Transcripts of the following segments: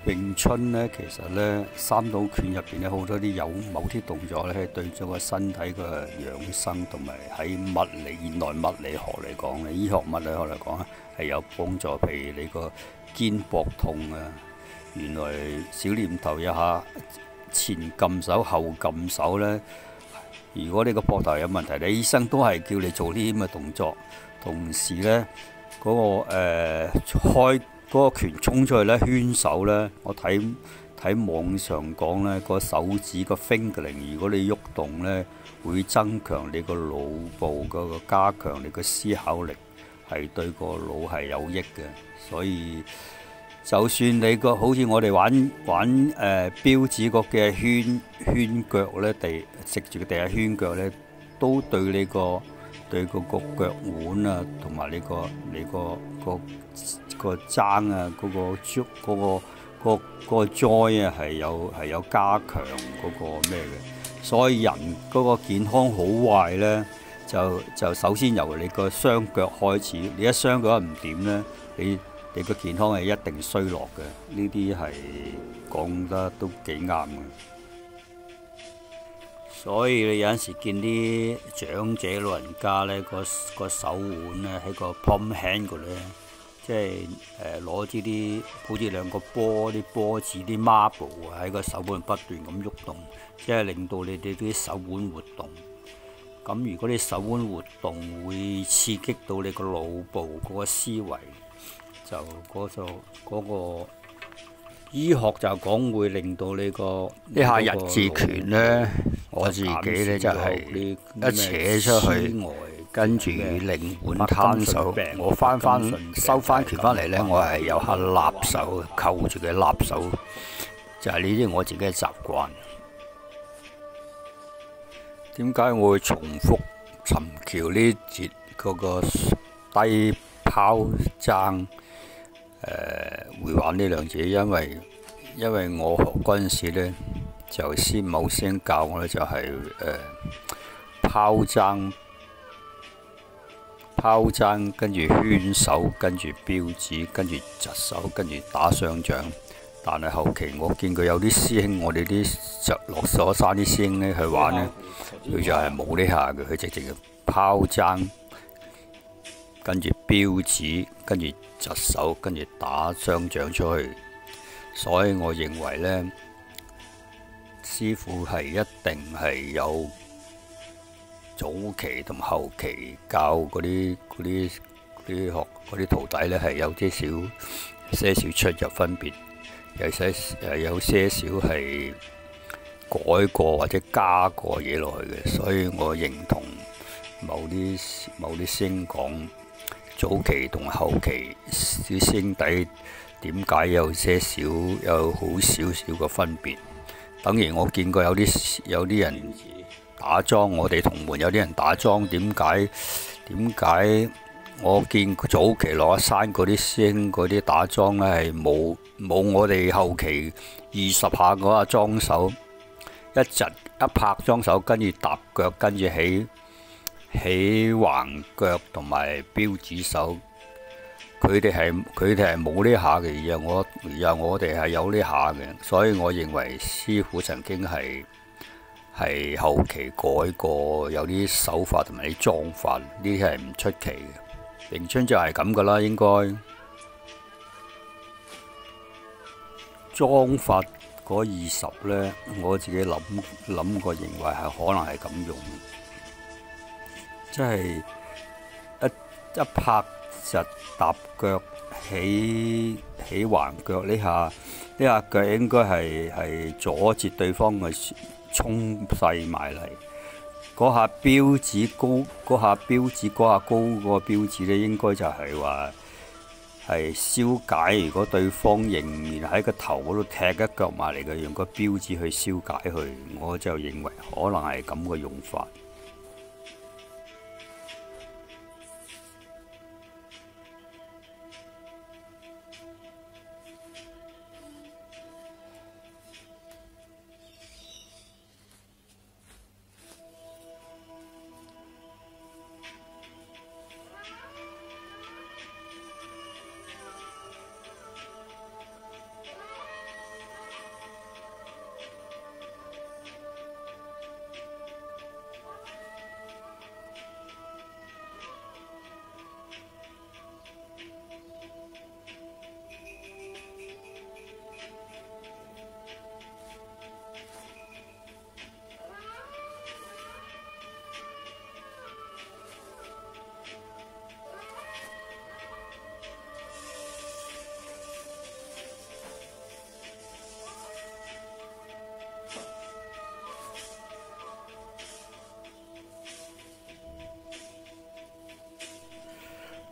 詠春咧，其實咧三刀拳入邊咧好多啲有某啲動作咧，係對咗個身體嘅養生同埋喺現代物理學嚟講咧，醫學物理學嚟講咧係有幫助。譬如你個肩膊痛啊，原來小念頭一下前撳手後撳手咧，如果你個膊頭有問題，你醫生都係叫你做呢啲咁嘅動作。同時咧嗰開嗰個拳衝出去咧，圈手咧，我睇網上講咧，個手指個 fingering， 如果你喐動咧，會增強你個腦部嗰個加強你個思考力，係對個腦係有益嘅。所以就算你個好似我哋玩標指個嘅圈腳咧，食住個地下圈腳咧，都對你個腳腕啊，同埋你個踭啊，嗰個 joy 啊，係有加強嗰個咩嘅。所以人嗰個健康好壞咧，就首先由你個雙腳開始。你一雙腳唔掂咧，你個健康係一定衰落嘅。呢啲係講得都幾啱嘅。所以你有陣時見啲長者老人家咧，個手腕咧喺個 palm hand 嗰咧，即係攞啲好似兩個啲波子啲 marble 喺個手腕不斷咁喐動，即係令到你哋啲手腕活動。咁如果你手腕活動會刺激到你個腦部嗰個思維，就嗰個醫學就講會令到你個呢下日字拳咧，我自己咧就係一扯出去，跟住靈腕攤手，我收翻拳翻嚟咧，我係有下立手扣住嘅立手，就係呢啲我自己嘅習慣。點解我會重複尋橋呢節嗰個低拋踭？會玩呢兩字，因為我學嗰陣時咧，就某先教我咧，就係拋踭，跟住圈手，跟住標指，跟住窒手，跟住打雙掌。但係後期我見佢有啲師兄，我哋啲落鎖山啲師兄咧去玩咧，佢就係冇呢下嘅，佢直接拋踭，跟住標指，跟住窒手，跟住打雙掌出去。所以我認為呢，師傅係一定係有早期同後期教嗰啲徒弟呢，係有些少出入分別，有些少係改過或者加過嘢落去嘅。所以我認同某啲師兄講，早期同後期啲師弟點解有好少少嘅分別？等於我見過有啲人打樁，我哋同門有啲人打樁，點解我見早期落山嗰啲師兄嗰啲打樁呢係冇我哋後期20下嗰下樁手，一拍樁手，跟住踏腳，跟住起橫腳同埋標指手，佢哋係冇呢下嘅，而我哋係有呢下嘅。所以我認為師傅曾經係後期改過有啲手法同埋啲裝法，呢啲係唔出奇嘅。詠春就係咁噶啦，應該裝法嗰20呢，我自己諗過，認為係可能係咁用。即係一拍實踏腳起橫腳，呢下腳應該係阻截對方嘅衝勢埋嚟。嗰下標指高，嗰下高嗰個標指咧，應該就係話係消解。如果對方仍然喺個頭嗰度踢一腳埋嚟嘅，用個標指去消解佢，我就認為可能係咁嘅用法。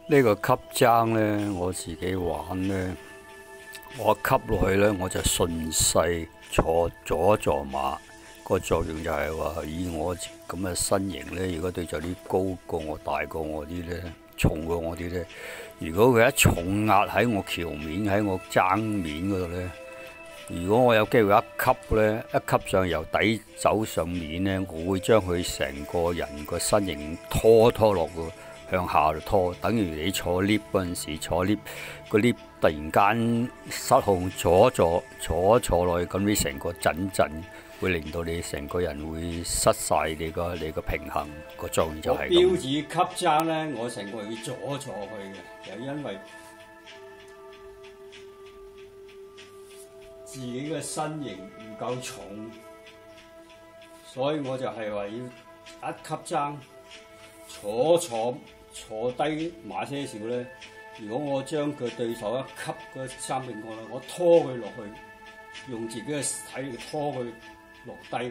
呢個吸踭呢，我自己玩呢，我一吸落去呢，我就順勢坐左坐馬。個作用就係話，以我咁嘅身形呢，如果對住啲高過我、大過我啲呢，重過我啲呢，如果佢一重壓喺我橋面、喺我踭面嗰度呢，如果我有機會一吸呢，一吸上由底走上面呢，我會將佢成個人個身形拖落個向下度拖，等於你坐 lift 嗰陣時，坐 lift 個 lift 突然間失控坐落去，咁你成個震，會令到你成個人會失晒你個平衡，個作用就係咁。 標指吸踭咧，我成個人要坐去嘅，就因為自己嘅身形唔夠重，所以我就係話要一吸踭坐低馬些少咧。如果我將佢對手一吸嗰三邊角咧，我拖佢落去，用自己嘅體力拖佢落低。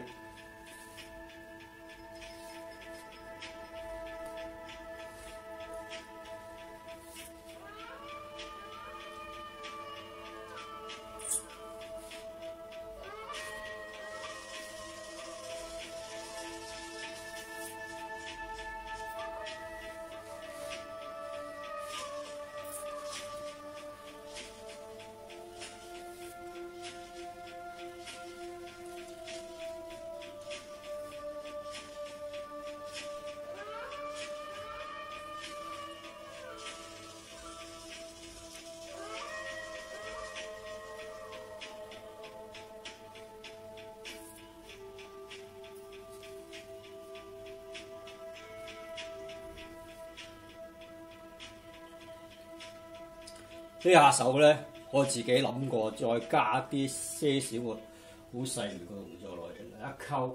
呢下手咧，我自己諗過，再加啲些少個好細微嘅動作落去，一溝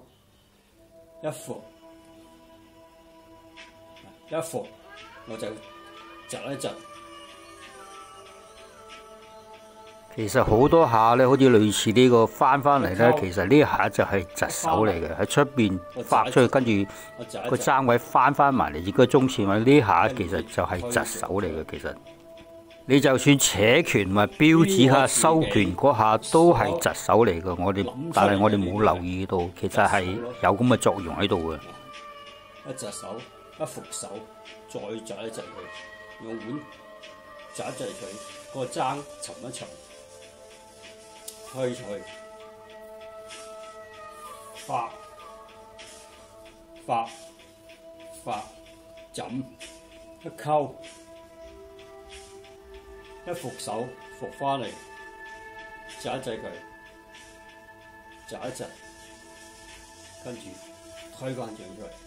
一伏，我就窒一窒。 其實好多下咧，好似類似呢個翻嚟咧，其實呢下就係窒手嚟嘅，喺出邊發出去，跟住個踭位翻埋嚟，而個中線位呢下其實就係窒手嚟嘅，其實。你就算扯拳同埋標指下收拳嗰下都係窒手嚟嘅，但係我哋冇留意到，其實係有咁嘅作用喺度嘅。 一窒手，一伏手，再窒一窒佢，用碗窒一窒佢，個踭沉一沉，推出去，發，枕，一溝。一伏手，伏翻嚟，窒一窒佢，窒一窒，跟住推翻轉出嚟。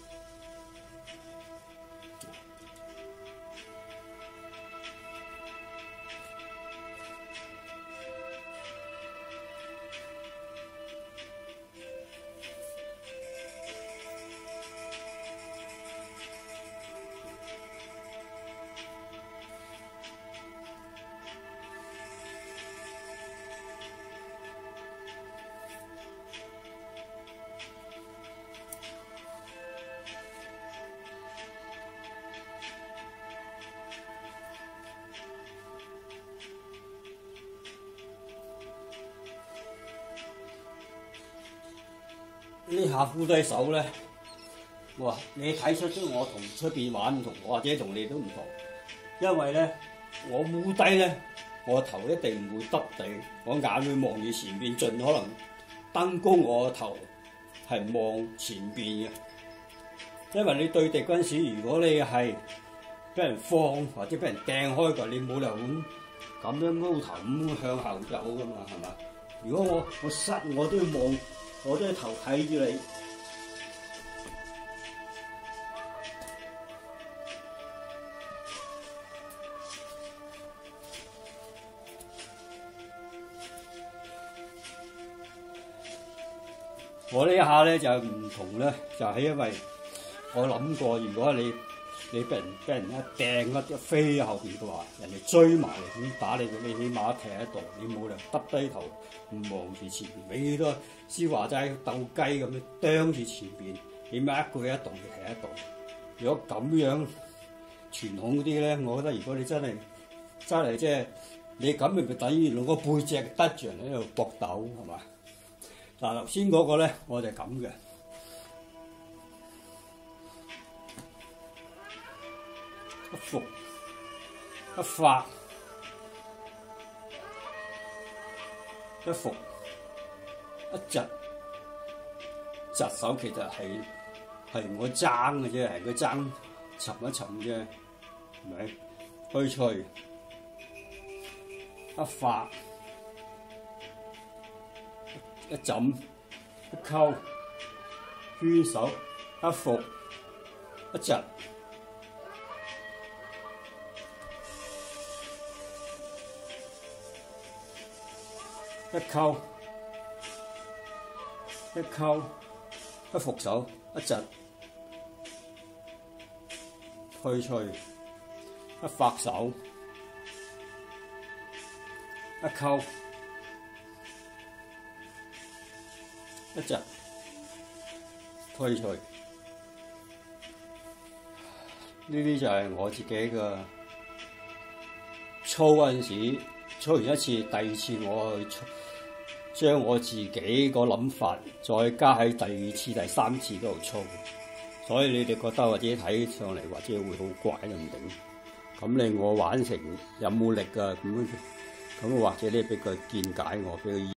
呢下烏低手咧，哇！你睇出我同出邊玩唔同，或者同你都唔同，因為咧我烏低咧，我頭一定唔會耷地，我眼會望住前邊，盡可能登高我個頭係望前邊嘅。因為你對敵嗰陣時，如果你係俾人放或者俾人掟開㗎，你冇理由咁樣踎頭咁向後走㗎嘛，係嘛？如果我都要望。我都係頭睇住你，我呢一下咧就唔同咧，就係因為我諗過，如果你俾人一掟一飛後邊嘅話，人哋追埋嚟點打你，你起碼踢喺度，你冇理由耷低頭唔望住前邊，你都先話齋鬥雞咁樣啄住前邊，起碼一舉一動就踢喺度。如果咁樣傳統嗰啲咧，我覺得如果你真係即係你咁，咪等於攞個背脊得住人喺度搏鬥係嘛？嗱，頭先嗰個咧，我就係咁嘅，一伏一發一伏一窒手，其實係我爭嘅啫，係佢爭沉一沉啫，係咪？推出去一發一枕一溝圈手一伏一窒一溝一伏手一窒推出去一發手一溝一窒推出去，呢啲就係我自己嘅操嗰陣時，操完一次，第二次我去將我自己個諗法再加喺第二次、第三次嗰度操，所以你哋覺得或者睇上嚟或者會好怪都唔定。咁你我玩成有冇力啊？咁或者你俾個見解我，俾個意